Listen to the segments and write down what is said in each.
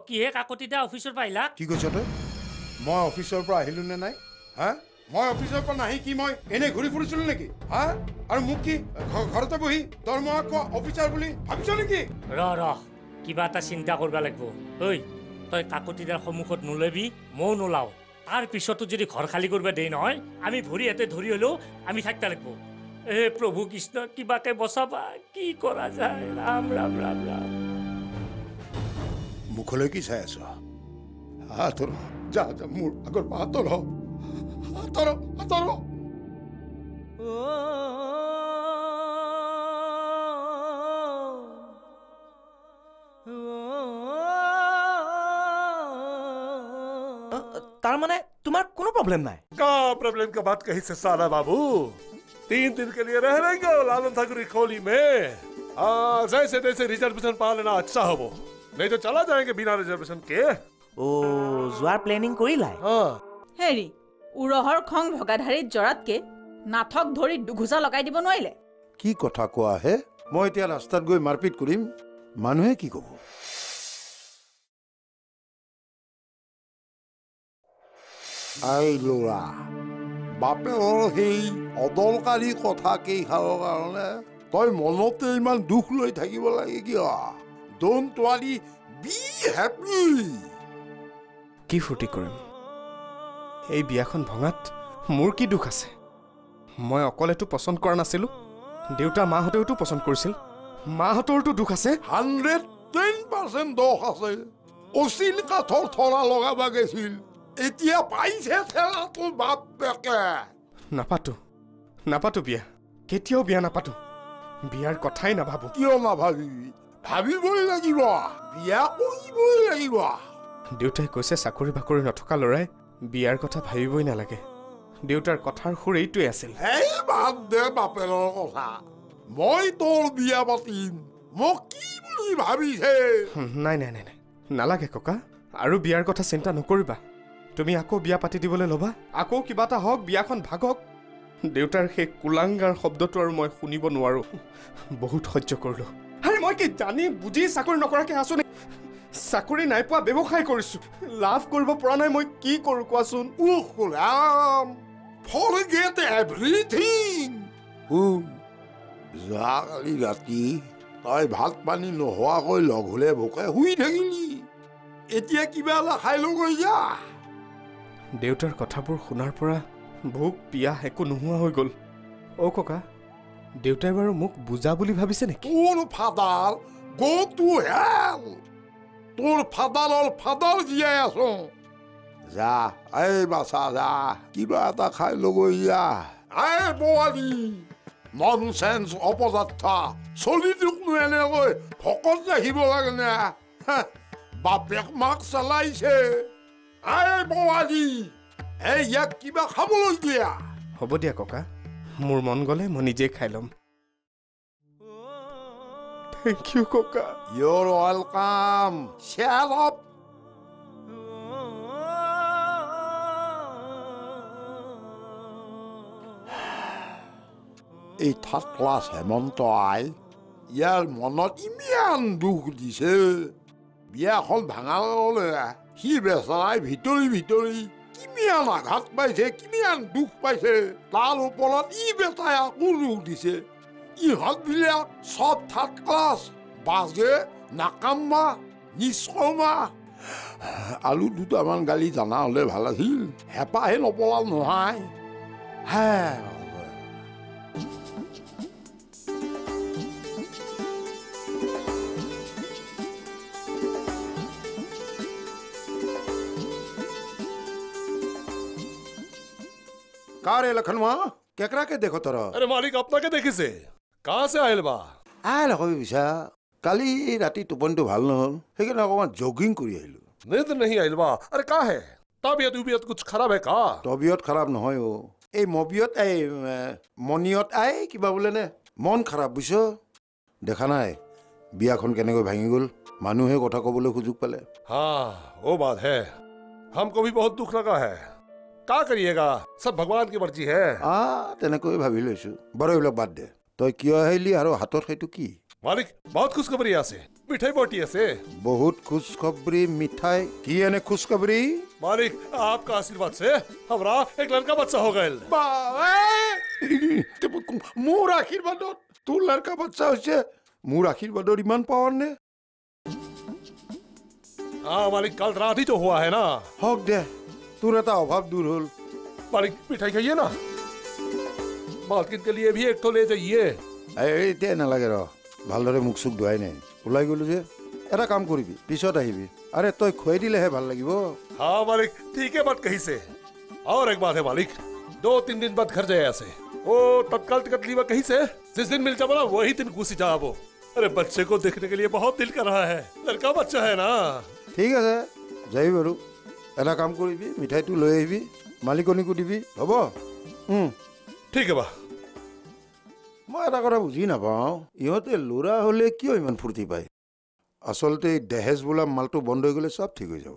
কিহে কাকতিদা অফিচৰ পৰা আহিলা কি কৈছ তই মই অফিচৰ পৰা আহিলো নে নাই হা মই অফিচৰ পৰা নাহি কি মই এনে ঘূৰি ফুৰিছিলো নেকি হা আৰু মোক কি ঘৰতে বহি দৰমহা খোৱা অফিচাৰ বুলি ভাবিছ নেকি ৰ কিবা এটা চিন্তা কৰিব লাগিব ঐ তই কাকতিদাৰ সন্মুখত নলবি ময়ো নোলাও তাৰ পিছতো যদি ঘৰ খালী কৰিব দেই নহয় আমি ভৰি হাতে ধৰি হলেও আমি থাকিব লাগিব এ প্ৰভু কৃষ্ণ কিবাকে বচাবা কি কৰা যায় ৰাম ৰাম ৰাম ৰাম মুখলৈ কি চাই আছ হাতৰ যা যা মোৰ আগৰ পৰা হাতৰ হাতৰ तार माने तुम्हारा कोनो प्रॉब्लम ना है का प्रॉब्लम का बात कही से साला बाबू 3 दिन के लिए रह रहेंगे लालन ठाकुर खोली में जैसे तैसे रिजर्वेशन पा लेना अच्छा हो वो नहीं तो चला जाएंगे बिना रिजर्वेशन के ओ जुआर प्लानिंग करी लाई हाँ हेरी उरहर खंग भगाधारी जरात के नाथक धरी दुघुसा लगाई দিব নোৱাৰিলে কি কথা কোৱা হে মই এতিয়া ৰাস্তাত গৈ মাৰপিট কৰিম মানুহে কি ক'ব আই লোৰা বাপেৰৰ সেই অদৰকাৰী কথা কেইষাৰৰ কাৰণে তই মনতে ইমান দুখ লৈ থাকিব লাগে কিয় ডোন্ট ৱাৰি বি হেপি কি ফুৰ্তি কৰিম এই বিয়াখন ভঙাত মোৰ কি দুখ আছে মই অকলেতো পছন্দ কৰা নাছিলো দেউতা মাহঁতেওতো পছন্দ কৰিছিল মাহঁতৰতো দুখ আছে 110% দোষ আছে অচিল কাঠৰ থৰা লগাব গৈছিল এতিয়া পাইছে ঠেলাটো বাপ বেকে নাপাতো বিয়া কেতিয়াও বিয়া নাপাতো বিয়াৰ কথাই নাভাবো কিয় নাভাবিবি ভাবিবই লাগিব বিয়া কৰিবই লাগিব দেউতাই কৈছে চাকৰি বাকৰি নথকা ল'ৰাই বিয়াৰ কথা ভাবিবই নালাগে দেউতাৰ কথাৰ সুৰ এইটোৱে আছিল এই বাদ দে বাপেৰৰ কথা মই তোৰ বিয়া পাতিম মোক কি বুলি ভাবিছে নাই নালাগে ককা আৰু বিয়াৰ কথা চিন্তা নকৰিবা তুমি আকৌ বিয়া পাতি দিবলৈ ল'বা আকৌ কিবা এটা হওক বিয়াখন ভাগক দেউতাৰ সেই কুলাংগাৰ শব্দটো আৰু মই শুনিব নোৱাৰো বহুত সহ্য কৰিলো আৰে মই কি জানি বুজি চাকৰি নকৰাকে আছো নে চাকৰি নাই পোৱা ব্যৱসায় কৰিছো লাভ কৰিব পৰা নাই মই কি কৰো কোৱাচোন উখৰাম forget everything যোৱাকালি ৰাতি তই ভাত পানী নোহোৱাকৈ লগ হ'লে ভোকে শুই থাকিলি এতিয়া কিবা এটা খাই লৈ যা দেউতাৰ কথাবোৰ শুনাৰ পৰা ভোক পিয়াহ একো নোহোৱা হৈ গ'ল অ ককা দেউতাই বাৰু মোক বুজা বুলি ভাবিছে নেকি তোৰ ফাদাৰ go to hell তোৰ ফাদাৰৰ ফাদাৰ জীয়াই আছো যা এই বাচা যা কিবা এটা খাই লৈ যা এই বোৱাৰী ননচেন্স অপদাৰ্থ চলিটোক এনেকৈ ভকত ৰাখিব লাগে নে বাপেক মাক চলাইছে এই বোৱাৰী এই ইয়াক কিবা খাবলৈ দিয়া হ'ব দিয়া ককা মোৰ মন গ'লে মই নিজে খাই ল'ম থেংক ইউ ককা You're welcome. Shut up. এই থাৰ্ড ক্লাছ হেমন্ত আই ইয়াৰ মনত ইমান দুখ দিছে বিয়াখন ভাঙালে সি বেচাৰাই ভিতৰি কিমান আঘাত পাইছে কিমান দুখ পাইছে তাৰ ওপৰত ই বেটাই আকৌ দুখ দিছে ইহঁতবিলাক চব থাৰ্ড ক্লাছ বাজে নাকামা নিষ্কৰ্মা আলু দুটামান গালি জানা হ'লে ভাল আছিল হেঁপাহে নপলাল নহয় হে का रे लखनवा केकरा के देखो तोरा अरे मालिक अपना के देखी से कहाँ से आयल बा আই লকবি বিছা কালি ৰাতি টোপনিটো ভাল নহ'ল সেইকাৰণে অকণমান জগিং কৰি আহিলো नींद नहीं आयल बा अरे का है तबियत कुछ खराब है का তবিয়ত খাৰাপ নহয় অ এই মবিয়ত এই মনিয়ত আই কিবা বোলে নে মন খাৰাপ বুজিছ দেখা নাই বিয়াখন কেনেকৈ ভাঙি গ'ল মানুহে কথা ক'বলৈ সুযোগ পালে हाँ वो बात है हमको भी बहुत दुख लगा है क्या करिएगा सब भगवान की मर्जी है তেনেকৈ ভাবি লৈছো বাৰু এইবিলাক বাদ দে তই কিয় আহিলি আৰু হাতত সেইটো কি मालिक बहुत खुशखबरी यहाँ से मिठाई बाटी আছে बहुत खुशखबरी मिठाई की एने खुशखबरी मालिक आपका आशीर्वाद से हमरा एक लड़का बच्चा हो गया मोर आशीर्वादत তোৰ লড়কা বাচ্চা হৈছে মোৰ আশীৰ্বাদৰ ইমান পাৱাৰ নে हाँ मालिक कल रात ही तो हुआ है ना হওক দে তোৰ এটা অভাৱ দূৰ হ'ল मालिक मिठाई खाइए ना मालकिन के लिए भी एक तो ले जाइए এই এতিয়া নালাগে ৰ ভালদৰে মুখ চুখ ধুৱাই নাই ওলাই গ'লো যে এটা কাম কৰিবি পিছত আহিবি আৰে তই খুৱাই দিলেহে ভাল লাগিব हाँ मालिक ठीक है बात कही से और एक बात है मालिक 2-3 दिन बाद घर जाए ऐसे वो तत्काल टिकट लीवा कहीं से जिस दिन मिल जाओ ना वही दिन घुसी जाओ अरे बच्चे को देखने के लिए बहुत दिल कर रहा है लड़का बच्चा है ना ঠিক আছে যাবি বাৰু এটা কাম কৰিবি মিঠাইটো লৈ আহিবি মালিকনীকো দিবি হ'ব ठीक है बा মই এটা কথা বুজি নাপাওঁ ইহঁতে ল'ৰা হ'লে কিয় ইমান ফূৰ্তি পায় আচলতে দেহেজ বোলা মালটো বন্ধ হৈ গ'লে চব ঠিক হৈ যাব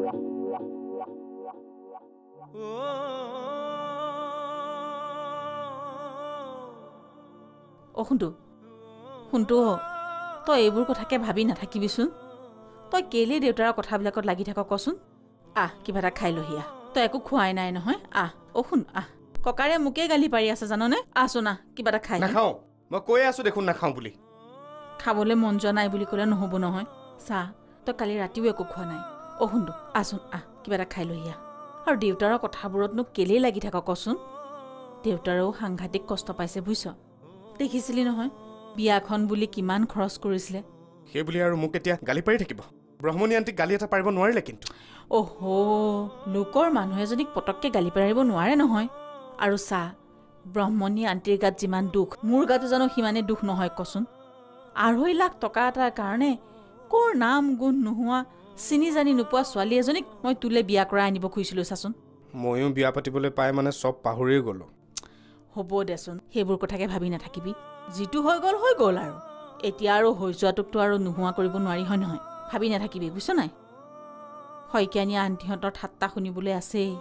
অ শুনটো তই এইবোৰ কথাকে ভাবি নাথাকিবিচোন তই কেলে দেউতাৰ কথাবিলাকত লাগি থাক কচোন কিবা এটা খাই লহি তই একো খোৱাই নাই নহয় শুন ককাৰে মোকে গালি পাৰি আছে জাননে আছোন কিবা এটা খাই নাখাওঁ মই কৈ আছো দেখোন নাখাওঁ বুলি খাবলৈ মন যোৱা নাই বুলি ক'লে নহ'ব নহয় চা তই কালি ৰাতিও একো খোৱা নাই শুনটো আছোন কিবা এটা খাই লহি আৰু দেউতাৰ কথাবোৰতনো কেলে লাগি থাক কচোন দেউতাৰেও সাংঘাতিক কষ্ট পাইছে বুজিছ দেখিছিলি নহয় বিয়াখন বুলি কিমান খৰচ কৰিছিলে সেই বুলি আৰু মোক এতিয়া গালি পাৰি থাকিব ব্ৰহ্মণী আন্টিক গালি এটা পাৰিব নোৱাৰিলে কিন্তু লোকৰ মানুহ এজনীক পটককে গালি পাৰিব নোৱাৰে নহয় আৰু চা ব্ৰহ্মণী আন্টিৰ গাত যিমান দুখ মোৰ গাতো জানো সিমানে দুখ নহয় কচোন 2.5 লাখ টকা এটাৰ কাৰণে কোৰ নাম গুণ নোহোৱা চিনি জানি নোপোৱা ছোৱালী এজনীক মই তোলে বিয়া কৰাই আনিব খুজিছিলো চাচোন ময়ো বিয়া পাতিবলৈ পাই মানে চব পাহৰিয়ে গ'লো হ'ব দেচোন সেইবোৰ কথাকে ভাবি নাথাকিবি যিটো হৈ গ'ল আৰু এতিয়া আৰু হৈ যোৱাটোকতো আৰু নোহোৱা কৰিব নোৱাৰি হয় নহয় ভাবি নাথাকিবি বুজিছ নাই হয়কিয়ানী আন্টিহঁতৰ ঠাট্টা শুনিবলৈ আছেই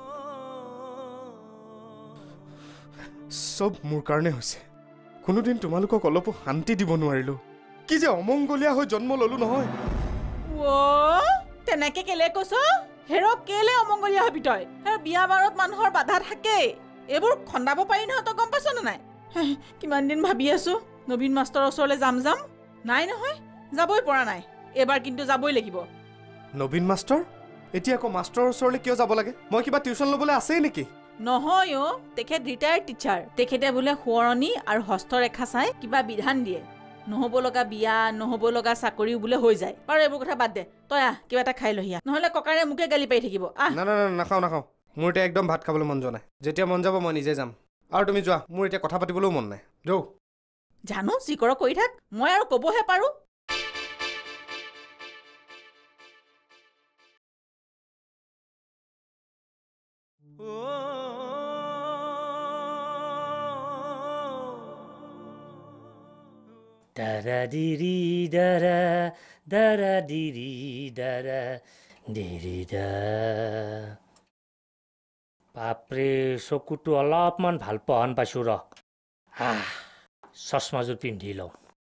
চব মোৰ কাৰণে হৈছে কোনোদিন তোমালোকক অলপো শান্তি দিব নোৱাৰিলো কি যে অমংগলীয়া হৈ জন্ম ললো নহয় তেনেকে কেলে কৈছ হেৰক কেলে অমংগলীয়া হবি তই বিয়া বাৰত মানুহৰ বাধা থাকে এইবোৰ খন্দাব পাৰি নহয় তই গম পাইছ নে নাই কিমান দিন ভাবি আছো নবীন মাষ্টৰৰ ওচৰলৈ যাম নাই নহয় যাবই পৰা নাই এবাৰ কিন্তু যাবই লাগিব নবীন মাষ্টৰ এতিয়া আকৌ মাষ্টৰৰ ওচৰলৈ কিয় যাব লাগে মই কিবা টিউচন ল'বলৈ আছেই নেকি নহয় তেখেত ৰিটায়াৰ্ড টিচাৰ তেখেতে বোলে সোঁৱৰণী আৰু হস্তৰেখা চাই কিবা বিধান দিয়ে নহ'ব লগা বিয়া নহ'ব লগা চাকৰিও বোলে হৈ যায় বাৰু এইবোৰ কথা বাদ দে তই কিবা এটা খাই লহিয়া নহ'লে ককাৰে মোকে গালি পাৰি থাকিব না নাখাওঁ মোৰ এতিয়া একদম ভাত খাবলৈ মন যোৱা নাই যেতিয়া মন যাব মই নিজে যাম আৰু তুমি যোৱা মোৰ এতিয়া কথা পাতিবলৈও মন নাই যাও জানো যি কৰ কৰি থাক মই আৰু ক'বহে পাৰো দাৰা দিৰি দাৰা দিৰি দাৰা দিৰি দা বাপৰে চকুটো অলপমান ভাল পোৱান পাইছো ৰ চশমাযোৰ পিন্ধি লওঁ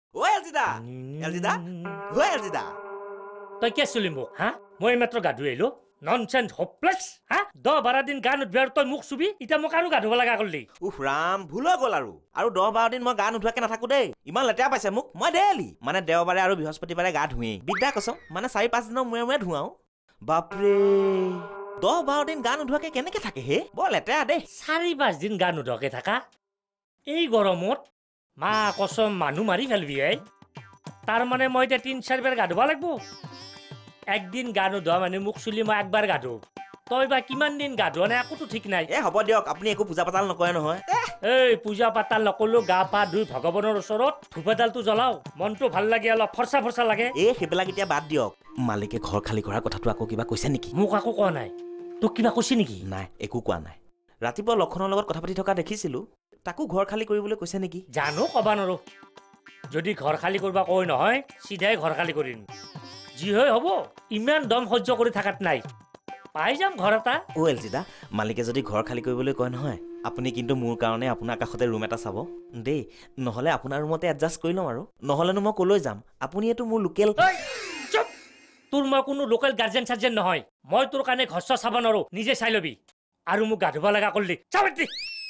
তই কি আছিলি মোক মই মাত্ৰ গা ধুই আহিলো ননচেন্স হোপলেছ 10-12 দিন গা নুধুৱাৰ তই মোক চুবি এতিয়া মোক আৰু গা ধুব লগা কৰিলি ৰাম ভুল হৈ গ'ল আৰু 10-12 দিন মই গা নুধুৱাকে নাথাকো দেই ইমান লেতেৰা পাইছে মোক মই ডেইলি মানে দেওবাৰে আৰু বৃহস্পতিবাৰে গা ধুৱেই বিদ্যা কৈছ মানে 4-5 দিনৰ মূৰে ধুৱাও বাপৰে 10-12 দিন গা নুধুৱাকে কেনেকে থাকে হে বৰ লেতেৰা দেই 4-5 দিন গা নুধুৱাকে থাকা এই গৰমত মা কসম মানুহ মাৰি ফেলবি তাৰ মানে মই এতিয়া 3-4 বাৰ গা ধুব লাগিব একদিন গা নুধুৱা মানে মুখ চুলি মই একবাৰ গা ধুও তই বা কিমান দিন গা ধুৱা নাই একোতো ঠিক নাই হ'ব দিয়ক আপুনি একো পূজা পাতাল নকৰে নহয় এই পূজা পাতাল নকৰিলেও গা পা ধুই ভগৱানৰ ওচৰত ধূপডালটো জ্বলাও মনটো ভাল লাগে অলপ ফৰচা লাগে সেইবিলাক এতিয়া বাদ দিয়ক মালিকে ঘৰ খালী কৰাৰ কথাটো আকৌ কিবা কৈছে নেকি মোক আকৌ কোৱা নাই তোক কিবা কৈছে নেকি নাই একো কোৱা নাই ৰাতিপুৱা লক্ষণৰ লগত কথা পাতি থকা দেখিছিলো তাকো ঘৰ খালী কৰিবলৈ কৈছে নেকি জানো কবা নৰো যদি ঘৰ খালী কৰবা কয় নহয় চিধাই ঘৰ খালী কৰিম যি হয় হ'ব ইমান দম সহ্য কৰি থাকাত নাই পাই যাম ঘৰ এটা এলজিদা মালিকে যদি ঘৰ খালী কৰিবলৈ কয় নহয় আপুনি কিন্তু মোৰ কাৰণে আপোনাৰ কাষতে ৰুম এটা চাব দেই, নহ'লে আপোনাৰ ৰুমতে এডজাষ্ট কৰি ল'ম আৰু। নহ'লেনো মই ক'লৈ যাম? আপুনি এইটো মোৰ লোকেল। চুপ! তোৰ মই কোনো লোকেল গাৰ্জেন চাৰ্জেন নহয়। মই তোৰ কাৰণে ঘৰ চৰ চাব নোৱাৰো, নিজে চাই ল'বি। আৰু মোক গা ধুব লগা কৰিলি চাবি।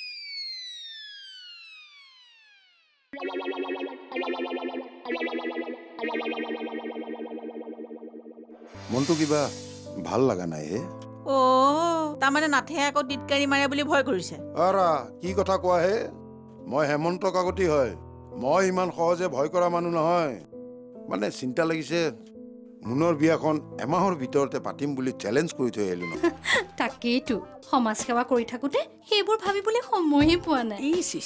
মনটো কিবা ভাল লগা নাই হে। তাৰমানে নাথে আকৌ টিটকাৰি মাৰে বুলি ভয় কৰিছে। আৰা কি কথা কোৱা হে? মই হেমন্ত কাকতি হয়। মই ইমান সহজে ভয় কৰা মানুহ নহয়। মানে চিন্তা লাগিছে, মুনৰ বিয়াখন এমাহৰ ভিতৰতে পাতিম বুলি চেলেঞ্জ কৰি থৈ আহিলো নহয়। তাকেইতো সমাজ সেৱা কৰি থাকোতে সেইবোৰ ভাবিবলৈ সময়ে পোৱা নাই।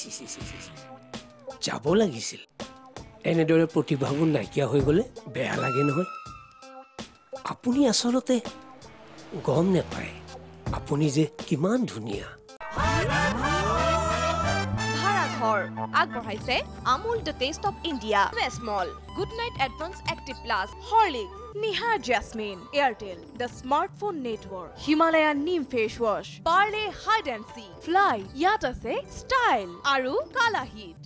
যাব লাগিছিল। এনেদৰে প্ৰতিভাবোৰ নাইকিয়া হৈ গ'লে বেয়া লাগে নহয়। আপুনি আচলতে গম নাপায় আপুনি যে কিমান ধুনীয়া। ভাড়াঘৰ আগবঢ়াইছে Amul the taste of India, small, good night advance active plus, Horlicks, Nihar jasmine, Airtel, the smartphone network, Himalayan নিম face wash, Parle hide and seek, fly, ইয়াত আছে ষ্টাইল আৰু কালাহিট।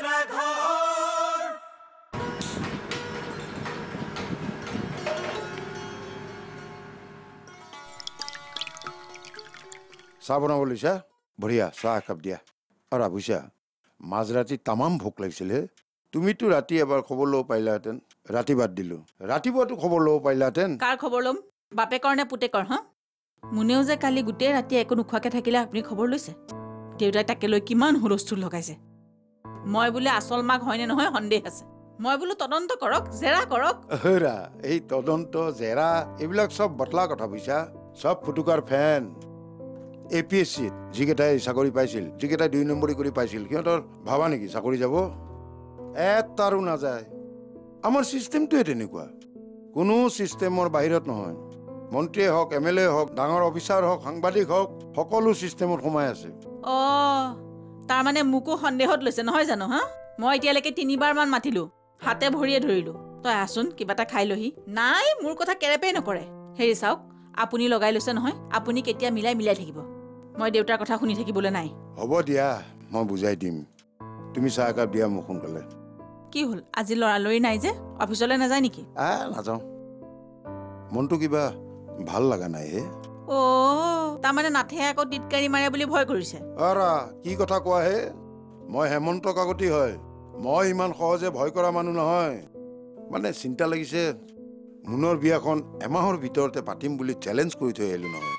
চাহ বনাব লৈছা? বঢ়িয়া, চাহ একাপ দিয়া। আৰু বুইছা, মাজৰাতি তামাম ভোক লাগিছিল হে। তুমিতো ৰাতি এবাৰ খবৰ ল'ব পাৰিলাহেঁতেন। ৰাতি বাদ দিলো, ৰাতিপুৱাতো খবৰ ল'ব পাৰিলাহেঁতেন। কাৰ খবৰ ল'ম? বাপেকৰ নে পুতেকৰ? হা, মুনেও যে কালি গোটেই ৰাতি একো নোখোৱাকে থাকিলে, আপুনি খবৰ লৈছে? দেউতাই তাকে লৈ কিমান হুলস্থুল লগাইছে। মই বোলে আচল মাক হয়নে নহয় সন্দেহ আছে। মই বোলো তদন্ত কৰক, জেৰা কৰক। হেৰা, এই তদন্ত জেৰা এইবিলাক চব বটলা কথা বুইছা। চব ফুটুকাৰ ফেন। APSCত যিকেইটাই চাকৰি পাইছিল, যিকেইটাই 2 নম্বৰী কৰি পাইছিল, সিহঁতৰ ভাবা নেকি চাকৰি যাব? এটাৰো নাযায়। আমাৰ চিষ্টেমটোৱে তেনেকুৱা। কোনো চিষ্টেমৰ বাহিৰত নহয়। মন্ত্ৰীয়ে হওক, MLA হওক, ডাঙৰ অফিচাৰ হওক, সাংবাদিক হওক, সকলো চিষ্টেমত সোমাই আছে। তাৰমানে মোকো সন্দেহত লৈছে নহয় জানো? হা, মই এতিয়ালৈকে 3বাৰ মান মাতিলো, হাতে ভৰিয়ে ধৰিলো, তই আছোন কিবা এটা খাই লহি। নাই, মোৰ কথা কেৰেপেই নকৰে। হেৰি চাওক, আপুনি লগাই লৈছে নহয়, আপুনি কেতিয়া মিলাই থাকিব। মই দেউতাৰ কথা শুনি থাকিবলৈ নাই। হ'ব দিয়া, মই বুজাই দিম। তুমি চাহ একাপ দিয়া মোক সোনকালে। কি হ'ল, আজি লৰালৰি নাই যে? অফিচলৈ নাযায় নেকি? নাযাওঁ। মনটো কিবা ভাল লগা নাই হে। তাৰমানে নাথে আকৌ টিটকাৰি মাৰে বুলি ভয় কৰিছে। আৰা কি কথা কোৱা হে? মই হেমন্ত কাকতি হয়। মই ইমান সহজে ভয় কৰা মানুহ নহয়। মানে চিন্তা লাগিছে, মুনৰ বিয়াখন এমাহৰ ভিতৰতে পাতিম বুলি চেলেঞ্জ কৰি থৈ আহিলো নহয়।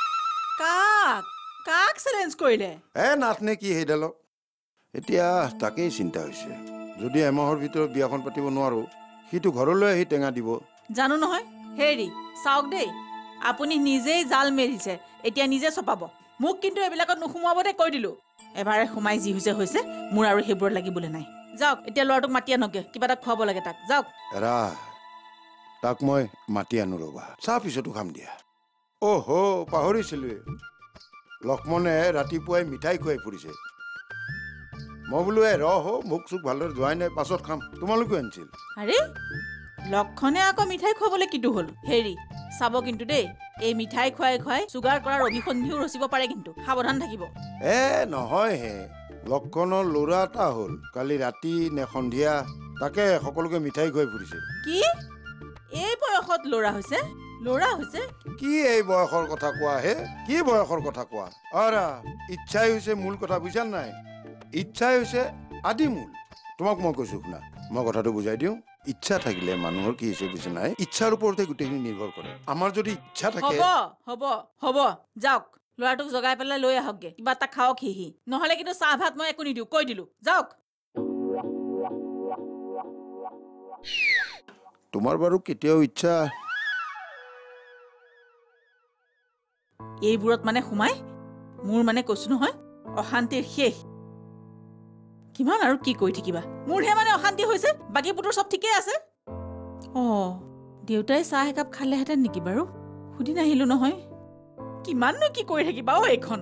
কাক চেলেঞ্জ কৰিলে? নাথ নে কি সেইডালক। এতিয়া তাকেই চিন্তা হৈছে, যদি এমাহৰ ভিতৰত বিয়াখন পাতিব নোৱাৰো, সিটো ঘৰলৈ আহি টেঙা দিব। জানো নহয়। হেৰি চাওক দেই, আপুনি নিজেই জাল মেলিছে, এতিয়া নিজে চপাব। মোক কিন্তু এইবিলাকত নোসোমাব দে, কৈ দিলো। এবাৰে সোমাই যি হৈছে, মোৰ আৰু সেইবোৰত লাগিবলৈ নাই। যাওক, এতিয়া ল'ৰাটোক মাতি আনকে, কিবা এটা খুৱাব লাগে তাক। যাওক। তাক মই মাতি আনো ৰবা, চাহ পিছতো খাম দিয়া। পাহৰিছিলোৱে, লক্ষ্মণে ৰাতিপুৱাই মিঠাই খুৱাই ফুৰিছে। মই বোলো মুখ চুখ ভালদৰে ধোৱাই নাই, পাছত খাম। তোমালোকেও আনিছিল। আৰে, লক্ষণে আকৌ মিঠাই খুৱাবলৈ কিটো হ'ল? হেৰি চাব কিন্তু দেই, এই মিঠাই খুৱাই চুগাৰ কৰাৰ অভিসন্ধিও ৰচিব পাৰে, কিন্তু সাৱধান থাকিব। নহয় হে, লক্ষণৰ ল'ৰা এটা হ'ল কালি ৰাতি নে সন্ধিয়া, তাকে সকলোকে মিঠাই খুৱাই ফুৰিছে। কি এই বয়সত ল'ৰা হৈছে? কি এই বয়সৰ কথা কোৱা হে? কি বয়সৰ কথা কোৱা? ইচ্ছাই হৈছে মূল কথা, বুজিছা নাই? ইচ্ছাই হৈছে আদি মূল। তোমাক মই কৈছো শুনা, মই কথাটো বুজাই দিওঁ। ইচ্ছা থাকিলে মানুহৰ কি হৈছে বুজি নাই, ইচ্ছাৰ ওপৰতে গোটেইখিনি নিৰ্ভৰ কৰে। আমাৰ যদি ইচ্ছা থাকে। হ'ব যাওক, ল'ৰাটোক জগাই পেলাই লৈ আহকগে, কিবা এটা খাওক সি। নহলে কিন্তু চাহ ভাত মই একো নিদিওঁ, কৈ দিলো। যাওক। তোমাৰ বাৰু কেতিয়াও ইচ্ছা এইবোৰত মানে সোমাই মোৰ মানে কৈছো নহয়, অশান্তিৰ শেষ। কিমান আৰু কি কৰি থাকিবা? মোৰহে মানে অশান্তি হৈছে, বাকী পুতৰ চব ঠিকেই আছে। দেউতাই চাহ একাপ খালেহেঁতেন নেকি বাৰু? সুধি নাহিলো নহয়। কিমাননো কি কৰি থাকিবা এইখন?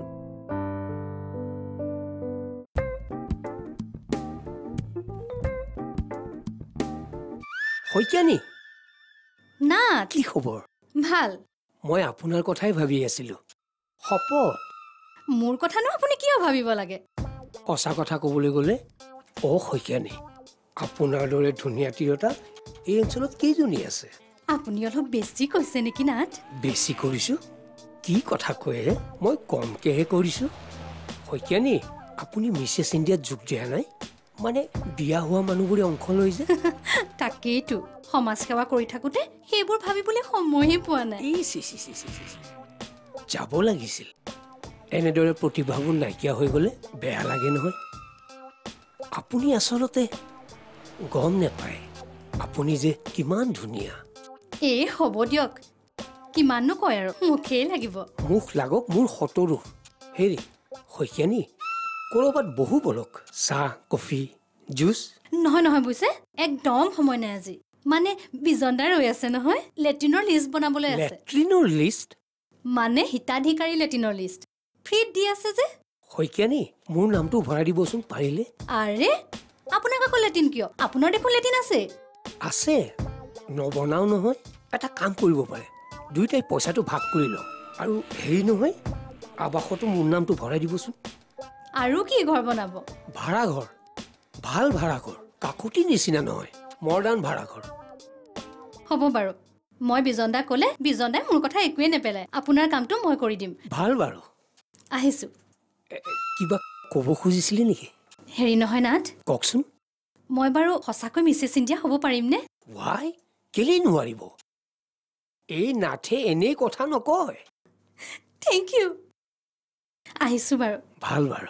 শইকীয়ানী, না, কি খবৰ? ভাল। মই আপোনাৰ কথাই ভাবি আছিলো। শপত মোৰ কথানো আপুনি কিয় ভাবিব লাগে? সঁচা কথা ক'বলৈ গ'লে শইকীয়ানী, আপোনাৰ দৰে ধুনীয়া তিৰোতা এই অঞ্চলত কেইজনী আছে? আপুনি অলপ বেছি কৈছে নেকি নাথ? বেছি কৰিছোঁ? কি কথা কয়? মই কমকেহে কৰিছোঁ। শইকীয়ানী, আপুনি মিছেছ ইণ্ডিয়াত যোগ দিয়া নাই? মানে বিয়া হোৱা মানুহবোৰে অংশ লৈ যে। তাকেইতো, সমাজ সেৱা কৰি থাকোঁতে সেইবোৰ ভাবিবলৈ সময়ে পোৱা নাই। যাব লাগিছিল। এনেদৰে প্ৰতিভাবোৰ নাইকিয়া হৈ গ'লে বেয়া লাগে নহয়। আপুনি আচলতে গম নাপায় আপুনি যে কিমান ধুনীয়া। হ'ব দিয়ক, কিমাননো কয় আৰু, মুখেই লাগিব। মুখ লাগক মোৰ সতৰো। হেৰি শইকীয়ানী, ক'ৰবাত বহু বলক, চাহ কফি জুচ। নহয় বুজিছে, একদম সময় নাই আজি। মানে বিজনদা ৰৈ আছে নহয়, লেট্ৰিনৰ লিষ্ট বনাবলৈ আছে। লেট্ৰিনৰ লিষ্ট? মানে হিতাধিকাৰী লেট্ৰিনৰ লিষ্ট ফ্ৰীত দি আছে যে। শইকীয়ানী, মোৰ নামটো ভৰাই দিবচোন পাৰিলে। আৰে, আপোনাক আকৌ লেট্ৰিন কিয়? আপোনাৰ দেখোন লেট্ৰিন আছে। আছে, নবনাও নহয়। এটা কাম কৰিব পাৰে, দুয়োটাই পইচাটো ভাগ কৰি লওঁ। আৰু হেৰি নহয়, আৱাসতো মোৰ নামটো ভৰাই দিবচোন। আৰু কি ঘৰ বনাব? ভাড়াঘৰ, ভাল ভাড়াঘৰ, কাকতি নিচিনা নহয়, মডাৰ্ণ ভাড়াঘৰ। হ'ব বাৰু, মই বিজনদাক ক'লে বিজনদাই মোৰ কথা একোৱে নেপেলায়। আপোনাৰ কামটো মই কৰি দিম। ভাল বাৰু, আহিছোঁ। কিবা ক'ব খুজিছিলে নেকি? হেৰি নহয় নাথ, কওকচোন। মই বাৰু সঁচাকৈ মিছেছ ইণ্ডিয়া হ'ব পাৰিমনে? ৱাই, কেলেই নোৱাৰিব? এই নাথে এনেই কথা নকয়। Thank you. আহিছোঁ বাৰু। ভাল বাৰু।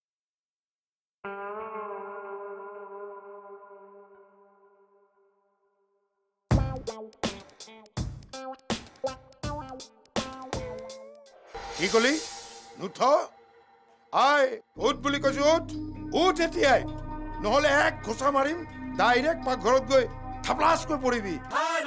কি কলি? নুঠ আই, উঠ বুলি কৈছো, উঠ এতিয়াই, নহলে এক ঘোচা মাৰিম, ডাইৰেক্ট পাকঘৰত গৈ থাপলাচকৈ পৰিবি।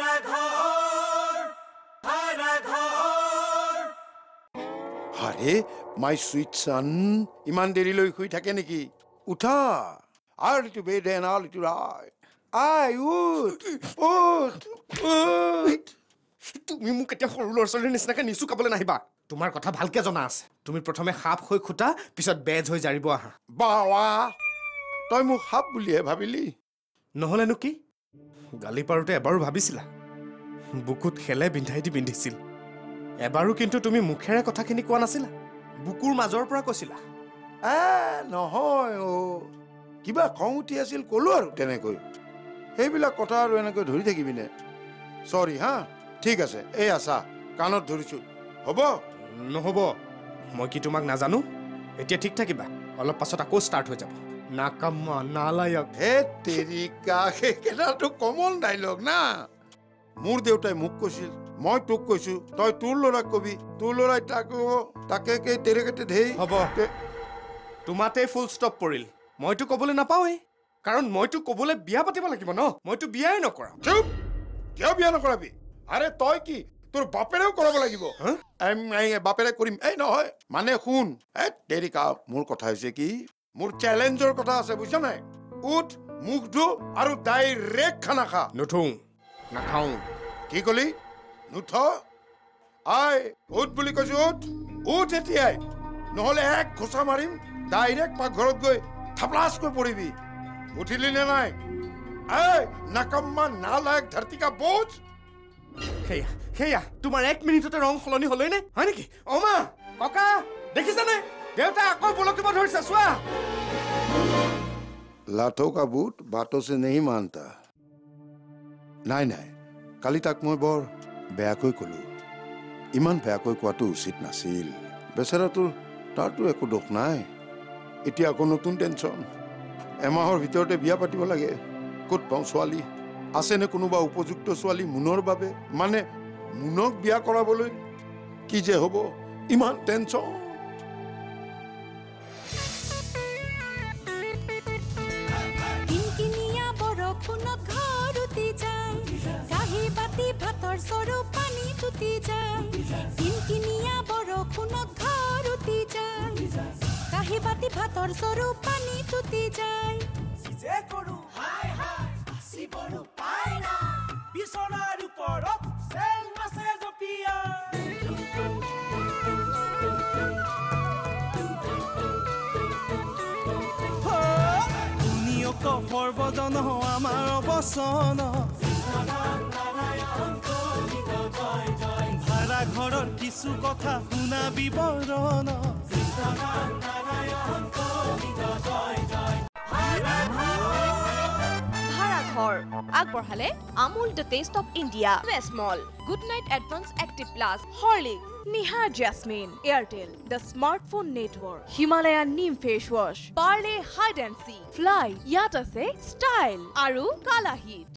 আৰে মাই চুইট চান, ইমান দেৰিলৈ শুই থাকে নেকি? উঠা, আৰু লিটু বেড এণ্ড আৰ লিটু ৰাইট। আই উঠ উঠ উঠ। তুমি মোক এতিয়া সৰু ল'ৰা ছোৱালীৰ নিচিনাকে নিচু খাবলৈ নাহিবা। তোমাৰ কথা ভালকে জনা আছে। তুমি প্ৰথমে সাপ হৈ খুটা, পিছত বেজ হৈ জাৰিব আহা। বাৱা, তই মোক সাপ বুলিহে ভাবিলি? নহ'লেনো কি? গালি পাৰোঁতে এবাৰো ভাবিছিলা? বুকুত খেলে বিন্ধাই দি পিন্ধিছিল। এবাৰো কিন্তু তুমি মুখেৰে কথাখিনি কোৱা নাছিলা, বুকুৰ মাজৰ পৰা কৈছিলা। নহয় কিবা খং উঠি আছিল ক'লো আৰু তেনেকৈ। সেইবিলাক কথা আৰু এনেকৈ ধৰি থাকিবিনে? চৰি হা, ঠিক আছে, এই আছা কাণত ধৰিছো, হ'ব? নহ'ব। মই কি তোমাক নাজানো? এতিয়া ঠিক থাকিবা, অলপ পাছত আকৌ ষ্টাৰ্ট হৈ যাব। নাকাম্মা নালায়ক। হে তেৰিকা, সেইকেইটাতো কমন ডাইলগ না। মোৰ দেউতাই মোক কৈছিল, মই তোক কৈছো, তই তোৰ ল'ৰাক কবি, তোৰ ল'ৰাই তাক তাকে তেৰেকেটে ধেই। হ'ব, তোমাতেই ফুল ষ্টপ পৰিল। মইতো ক'বলৈ নাপাওঁৱেই, কাৰণ মইতো ক'বলৈ বিয়া পাতিব লাগিব ন। মইতো বিয়াই নকৰা। চুপ, কিয় বিয়া নকৰাবি? আৰে তই কি তোৰ বাপেৰেও কৰাব লাগিব? বাপেৰে কৰিম এই নহয়, মানে শুন, তেৰিকা, মোৰ কথা হৈছে কি, মোৰ চেলেঞ্জৰ কথা আছে, বুজিছ নাই? উঠ, মুখ ধু আৰু ডাইৰেক্ট খানা খা। নুঠো, নাখাওঁ। কি কলি? নুঠ আই, উঠ বুলি কৈছো, উঠ উঠ এতিয়াই, নহলে এক ঘোচা মাৰিম, ডাইৰেক্ট পাকঘৰত গৈ থাপলাচকৈ পৰিবি। উঠিলি নে নাই? এই নাকাম্মা নালায়ক ধৰতি কা বোঝ। সেয়া তোমাৰ 1 মিনিটতে ৰং সলনি হলেই নে? হয় নেকি? অমা, ককা, দেখিছানে? দেউতা আকৌ বলক দিব ধৰিছে, চোৱা। লাঠো কা বুট বাটো সে নেহি মানতা। নাই নাই, কালি তাক মই বৰ বেয়াকৈ ক'লো। ইমান বেয়াকৈ কোৱাটো উচিত নাছিল। বেচেৰাটোৰ তাৰতো একো দোষ নাই। এতিয়া আকৌ নতুন টেনচন। এমাহৰ ভিতৰতে বিয়া পাতিব লাগে। ক'ত পাওঁ ছোৱালী? আছেনে কোনোবা উপযুক্ত ছোৱালী মুনৰ বাবে? মানে মুনক বিয়া কৰাবলৈ? কি যে হ'ব, ইমান টেনচন। ভাতৰ চৰু পানী তুতি যায়, কিনকিনিয়া বৰষুণত ঘৰ উতি যায়, কাঁহী বাতি ভাতৰ চৰু পানী তুতি যায়। যে কৰো হাই হাই বাচিবলৈ পাই না, বিছনাৰ ওপৰত চেল মাছে জপিয়াই। লোক সৰ্বজন আমাৰ অৱচন ভাড়া ঘৰৰ কিছু কথা শুনা বিৱৰণ ভাড়াঘৰ আগবঢ়ালে Amul the taste of India small good night advance active plus Horlicks Nihar jasmine Airtel the smartphone network Himalayan নিম face wash Parle hide and seek fly ইয়াত আছে ষ্টাইল আৰু কালাহিট